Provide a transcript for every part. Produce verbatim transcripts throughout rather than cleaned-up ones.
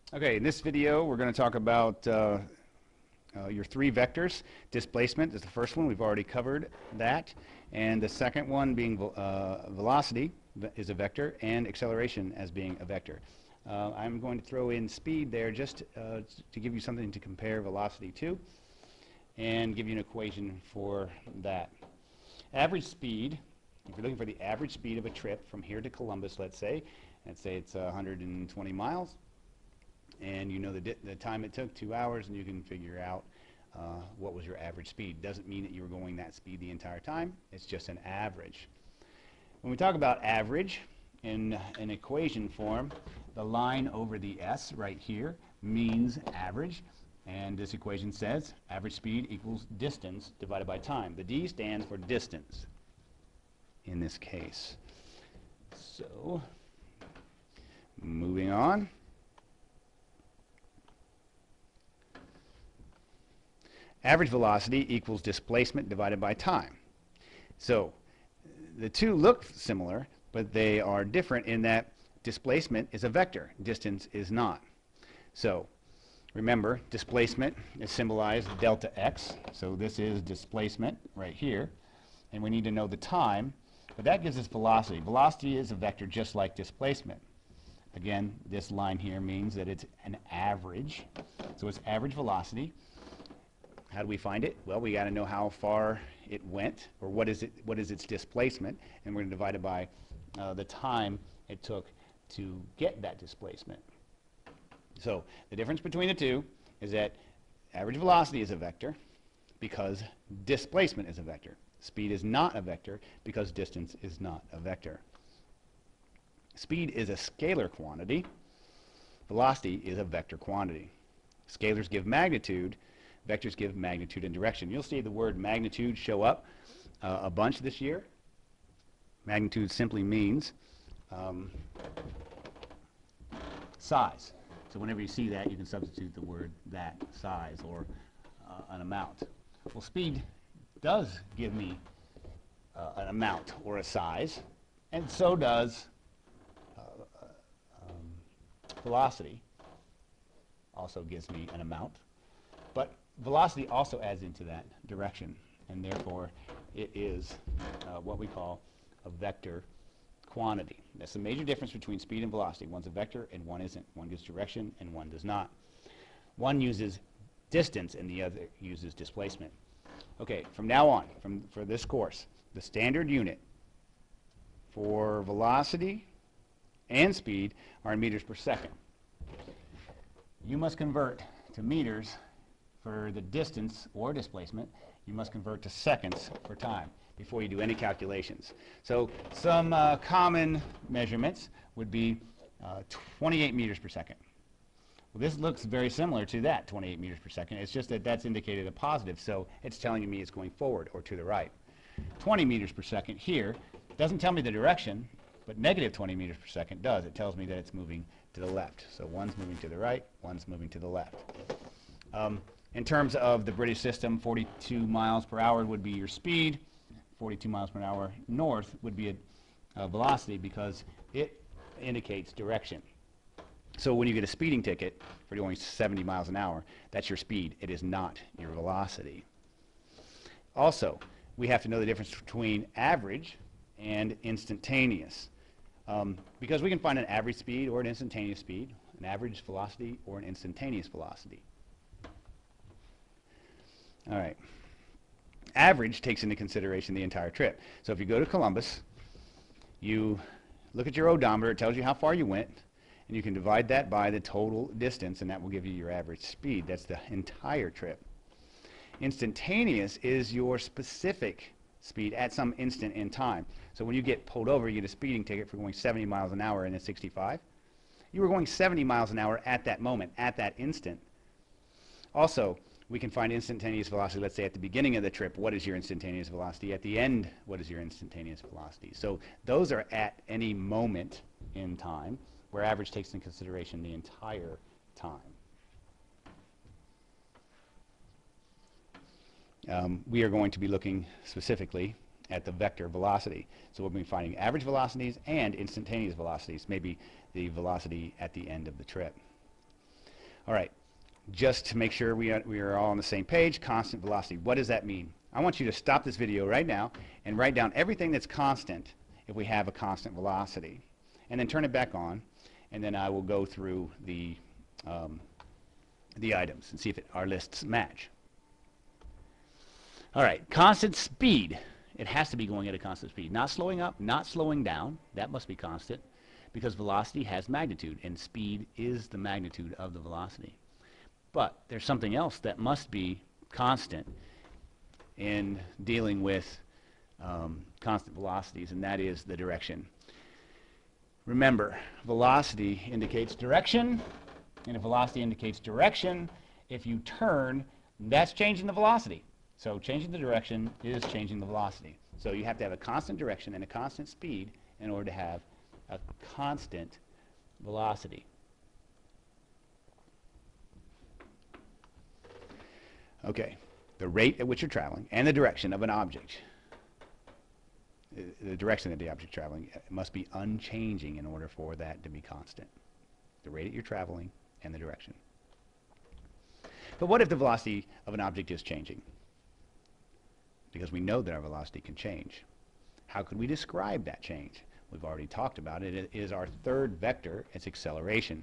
Okay, in this video we're going to talk about uh, uh, your three vectors. Displacement is the first one. We've already covered that. And the second one being uh, velocity is a vector, and acceleration as being a vector. Uh, I'm going to throw in speed there just uh, to give you something to compare velocity to and give you an equation for that. Average speed, if you're looking for the average speed of a trip from here to Columbus, let's say, let's say it's uh, one hundred twenty miles, and you know the, the time it took, two hours, and you can figure out uh, what was your average speed. Doesn't mean that you were going that speed the entire time. It's just an average. When we talk about average in an equation form, the line over the S right here means average, and this equation says average speed equals distance divided by time. The D stands for distance in this case. So, moving on. Average velocity equals displacement divided by time. So the two look similar, but they are different in that displacement is a vector, distance is not. So remember, displacement is symbolized delta x, so this is displacement right here, and we need to know the time, but that gives us velocity. Velocity is a vector just like displacement. Again, this line here means that it's an average, so it's average velocity. How do we find it? Well, we got to know how far it went, or what is it? What is its displacement, and we're going to divide it by uh, the time it took to get that displacement. So the difference between the two is that average velocity is a vector because displacement is a vector. Speed is not a vector because distance is not a vector. Speed is a scalar quantity. Velocity is a vector quantity. Scalars give magnitude. Vectors give magnitude and direction. You'll see the word magnitude show up uh, a bunch this year. Magnitude simply means um, size. So whenever you see that, you can substitute the word that, size, or uh, an amount. Well, speed does give me uh, an amount or a size, and so does uh, um, velocity. Also gives me an amount. But velocity also adds into that direction, and therefore it is uh, what we call a vector quantity. That's the major difference between speed and velocity. One's a vector and one isn't. One gives direction and one does not. One uses distance and the other uses displacement. Okay, from now on, from, for this course, the standard unit for velocity and speed are in meters per second. You must convert to meters for the distance or displacement. You must convert to seconds for time before you do any calculations. So some uh, common measurements would be uh, twenty-eight meters per second. Well, this looks very similar to that, twenty-eight meters per second. It's just that that's indicated a positive, so it's telling me it's going forward or to the right. twenty meters per second here doesn't tell me the direction, but negative twenty meters per second does. It tells me that it's moving to the left. So one's moving to the right, one's moving to the left. Um, in terms of the British system, forty-two miles per hour would be your speed. forty-two miles per hour north would be a, a velocity because it indicates direction. So when you get a speeding ticket for going seventy miles an hour, that's your speed. It is not your velocity. Also, we have to know the difference between average and instantaneous. Um, because we can find an average speed or an instantaneous speed, an average velocity or an instantaneous velocity. All right. Average takes into consideration the entire trip. So if you go to Columbus, you look at your odometer, it tells you how far you went, and you can divide that by the total distance, and that will give you your average speed. That's the entire trip. Instantaneous is your specific speed at some instant in time. So when you get pulled over, you get a speeding ticket for going seventy miles an hour and it's sixty-five. You were going seventy miles an hour at that moment, at that instant. Also, we can find instantaneous velocity. Let's say at the beginning of the trip, what is your instantaneous velocity? At the end, what is your instantaneous velocity? So those are at any moment in time, where average takes into consideration the entire time. Um, we are going to be looking specifically at the vector velocity. So we'll be finding average velocities and instantaneous velocities, maybe the velocity at the end of the trip. All right, just to make sure we are, we are all on the same page, constant velocity. What does that mean? I want you to stop this video right now and write down everything that's constant if we have a constant velocity. And then turn it back on, and then I will go through the, um, the items and see if it, our lists match. All right, constant speed. It has to be going at a constant speed. Not slowing up, not slowing down. That must be constant because velocity has magnitude, and speed is the magnitude of the velocity. But there's something else that must be constant in dealing with um, constant velocities, and that is the direction. Remember, velocity indicates direction, and if velocity indicates direction, if you turn, that's changing the velocity. So changing the direction is changing the velocity. So you have to have a constant direction and a constant speed in order to have a constant velocity. Okay, the rate at which you're traveling and the direction of an object, the direction that the object is traveling must be unchanging in order for that to be constant. The rate at you're traveling and the direction. But what if the velocity of an object is changing? Because we know that our velocity can change. How could we describe that change? We've already talked about it. It is our third vector. It's acceleration.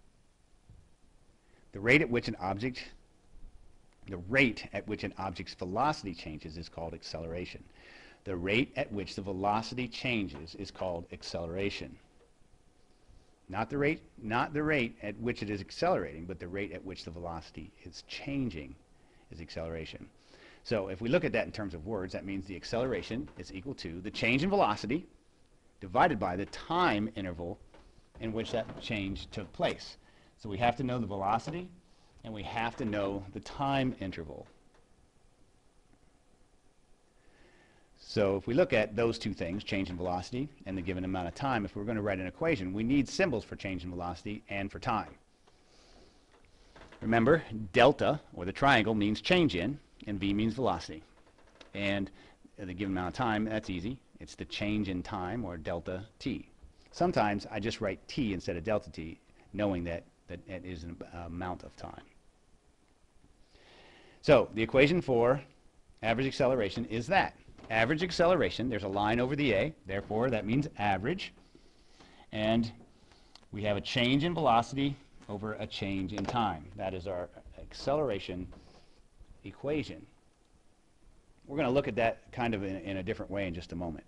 The rate at which an object, the rate at which an object's velocity changes is called acceleration. The rate at which the velocity changes is called acceleration. Not the rate, not the rate at which it is accelerating, but the rate at which the velocity is changing is acceleration. So if we look at that in terms of words, that means the acceleration is equal to the change in velocity divided by the time interval in which that change took place. So we have to know the velocity and we have to know the time interval. So if we look at those two things, change in velocity and the given amount of time, if we're going to write an equation, we need symbols for change in velocity and for time. Remember, delta, or the triangle, means change in, and v means velocity. And the given amount of time, that's easy. It's the change in time, or delta t. Sometimes I just write t instead of delta t, knowing that, that it is an amount of time. So the equation for average acceleration is that. Average acceleration, there's a line over the a, therefore that means average. And we have a change in velocity over a change in time. That is our acceleration equation. We're going to look at that kind of in, in a different way in just a moment.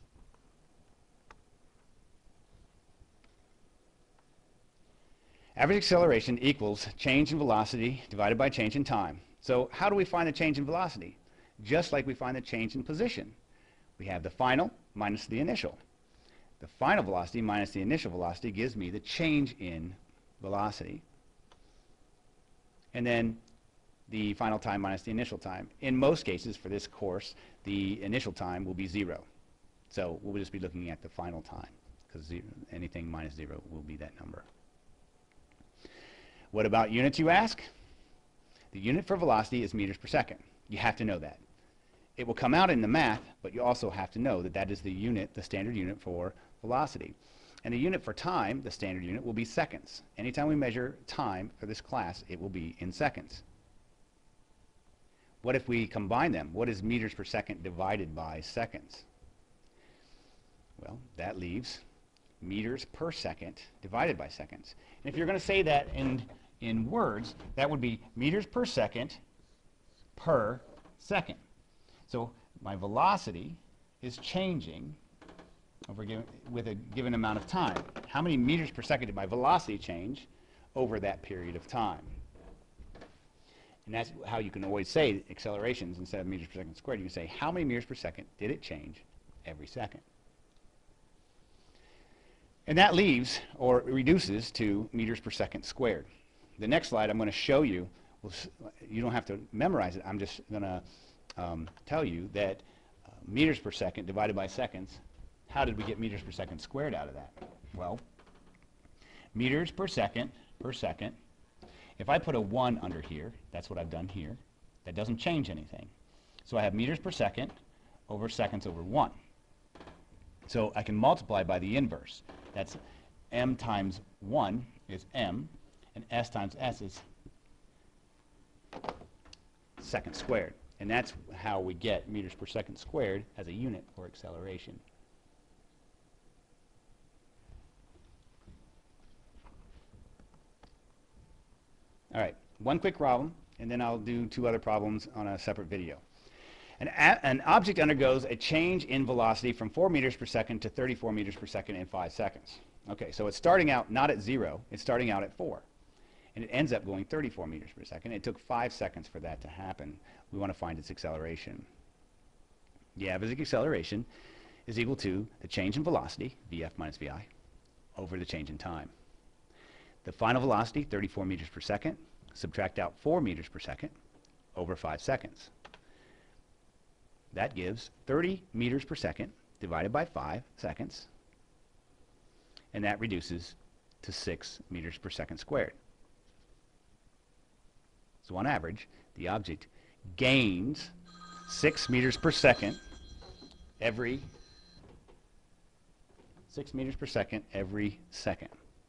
Average acceleration equals change in velocity divided by change in time. So how do we find the change in velocity? Just like we find the change in position. We have the final minus the initial. The final velocity minus the initial velocity gives me the change in velocity. And then the final time minus the initial time. In most cases for this course, the initial time will be zero. So we'll just be looking at the final time, because anything minus zero will be that number. What about units, you ask? The unit for velocity is meters per second. You have to know that. It will come out in the math, but you also have to know that that is the unit, the standard unit for velocity. And the unit for time, the standard unit, will be seconds. Anytime we measure time for this class, it will be in seconds. What if we combine them? What is meters per second divided by seconds? Well, that leaves meters per second divided by seconds. And if you're going to say that in, in words, that would be meters per second per second. So my velocity is changing over given, with a given amount of time. How many meters per second did my velocity change over that period of time? And that's how you can always say accelerations instead of meters per second squared. You can say how many meters per second did it change every second? And that leaves, or reduces, to meters per second squared. The next slide I'm going to show you, will, you don't have to memorize it, I'm just going to um, tell you that uh, meters per second divided by seconds, how did we get meters per second squared out of that? Well, meters per second per second, if I put a one under here, that's what I've done here, that doesn't change anything. So I have meters per second over seconds over one. So I can multiply by the inverse. That's m times one is m, and s times s is seconds squared. And that's how we get meters per second squared as a unit for acceleration. All right, one quick problem, and then I'll do two other problems on a separate video. An, an object undergoes a change in velocity from four meters per second to thirty-four meters per second in five seconds. Okay, so it's starting out not at zero, it's starting out at four. And it ends up going thirty-four meters per second. It took five seconds for that to happen. We want to find its acceleration. The average acceleration is equal to the change in velocity, Vf minus Vi, over the change in time. The final velocity, thirty-four meters per second, subtract out four meters per second over five seconds. That gives thirty meters per second divided by five seconds, and that reduces to six meters per second squared. So on average, the object gains six meters per second every six meters per second every second.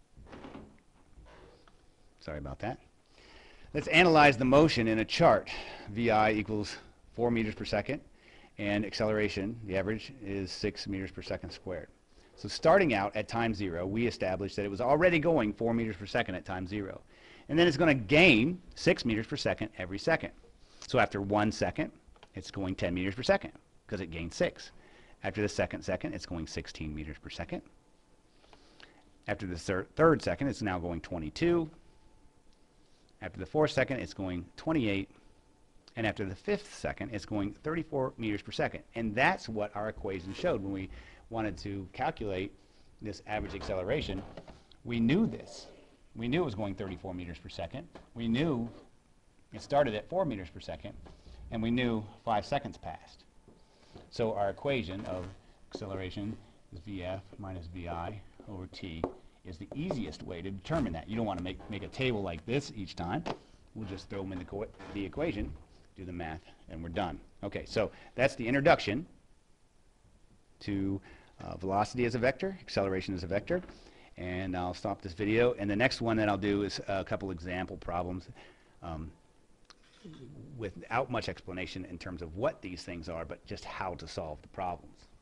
Sorry about that. Let's analyze the motion in a chart. Vi equals four meters per second, and acceleration, the average, is six meters per second squared. So starting out at time zero, we established that it was already going four meters per second at time zero. And then it's going to gain six meters per second every second. So after one second, it's going ten meters per second because it gained six. After the second second, it's going sixteen meters per second. After the thir third second, it's now going twenty-two. After the fourth second, it's going twenty-eight. And after the fifth second, it's going thirty-four meters per second. And that's what our equation showed when we wanted to calculate this average acceleration. We knew this. We knew it was going thirty-four meters per second. We knew it started at four meters per second. And we knew five seconds passed. So our equation of acceleration is Vf minus Vi over t is the easiest way to determine that. You don't want to make, make a table like this each time. We'll just throw them in the, co the equation, do the math, and we're done. Okay, so that's the introduction to uh, velocity as a vector, acceleration as a vector. And I'll stop this video. And the next one that I'll do is a couple example problems um, without much explanation in terms of what these things are, but just how to solve the problems.